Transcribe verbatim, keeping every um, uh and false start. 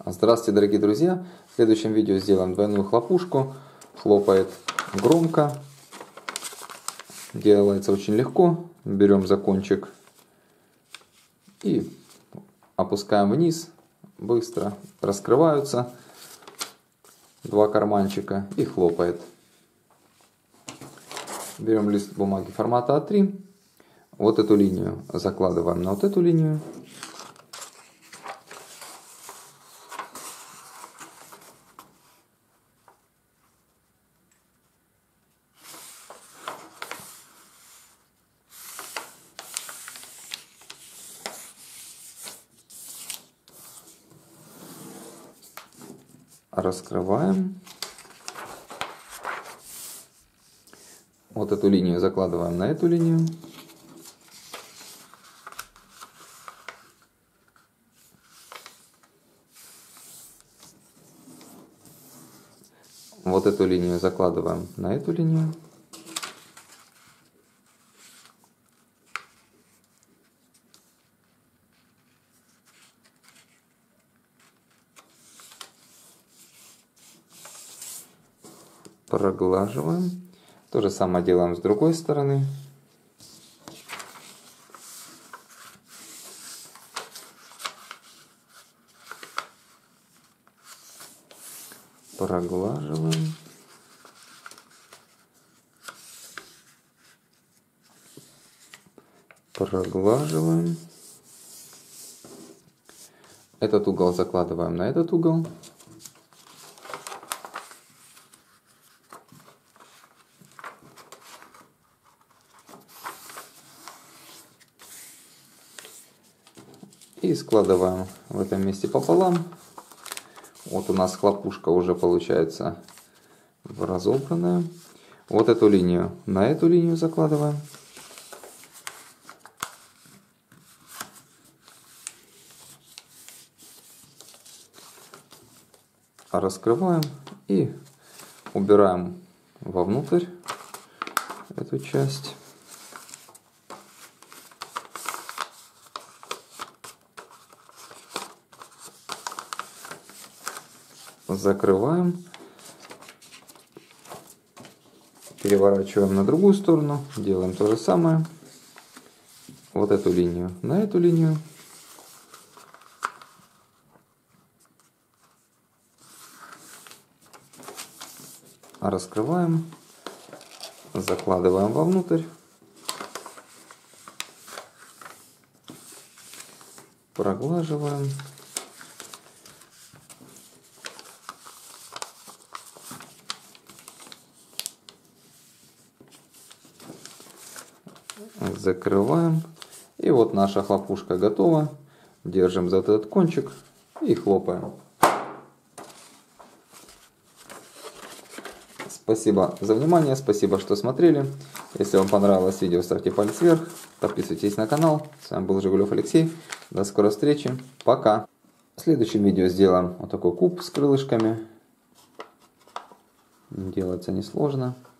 Здравствуйте, дорогие друзья! В следующем видео сделаем двойную хлопушку. Хлопает громко. Делается очень легко. Берем за кончик и опускаем вниз. Быстро раскрываются два карманчика и хлопает. Берем лист бумаги формата А три. Вот эту линию закладываем на вот эту линию. Раскрываем. Вот эту линию закладываем на эту линию. Вот эту линию закладываем на эту линию. Проглаживаем. То же самое делаем с другой стороны. Проглаживаем. Проглаживаем. Этот угол закладываем на этот угол. И складываем в этом месте пополам. Вот у нас хлопушка уже получается разобранная. Вот эту линию на эту линию закладываем. Раскрываем и убираем вовнутрь эту часть. Закрываем, переворачиваем на другую сторону, делаем то же самое. Вот эту линию на эту линию. Раскрываем, закладываем вовнутрь. Проглаживаем. Закрываем. И вот наша хлопушка готова. Держим за этот кончик и хлопаем. Спасибо за внимание, спасибо, что смотрели. Если вам понравилось видео, ставьте палец вверх, подписывайтесь на канал. С вами был Жигулев Алексей. До скорой встречи. Пока. В следующем видео сделаем вот такой куб с крылышками. Делается несложно.